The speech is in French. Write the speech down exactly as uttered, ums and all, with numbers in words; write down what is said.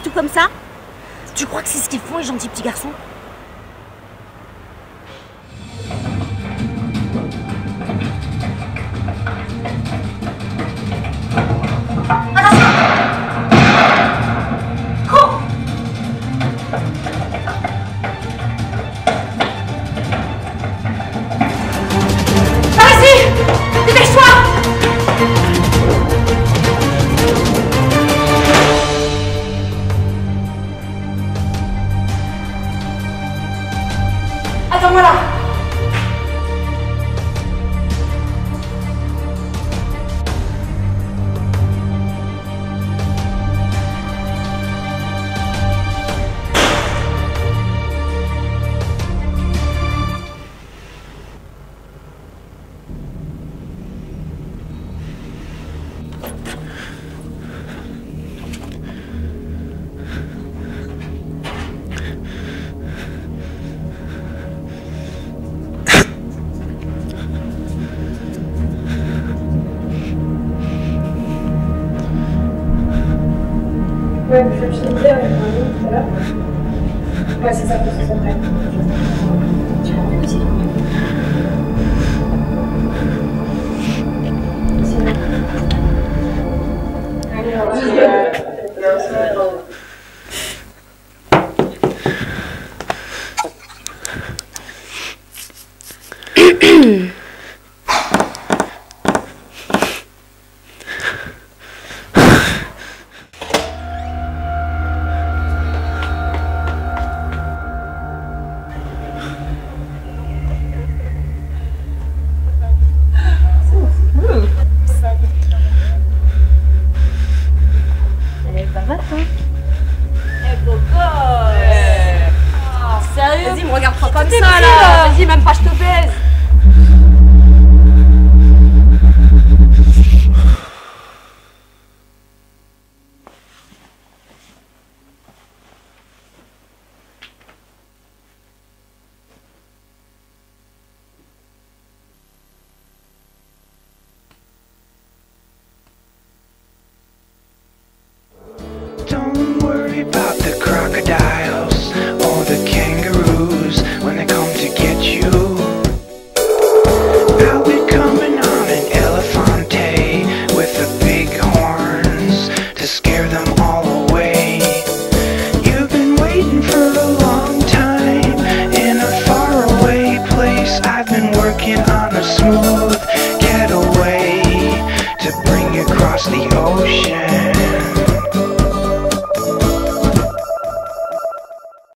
tout comme ça? Tu crois que c'est ce qu'ils font, les gentils petits garçons? Attends-moi là. Ouais, je me suis dit avec un ami tout à l'heure. Ouais, c'est ça, c'est ça, vrai. Tu l'as aussi. C'est bon. Allez, on va se Eh beau gosse! Ouais. Oh, sérieux? Vas-y, me regarde pas comme ça là! Vas-y, même pas je te baise! Don't worry about the crocodiles or the kangaroos when they come to get you. I'll be coming on an elefante with the big horns to scare them all away. You've been waiting for a long time in a faraway place. I've been working on a smooth getaway to bring you across the ocean.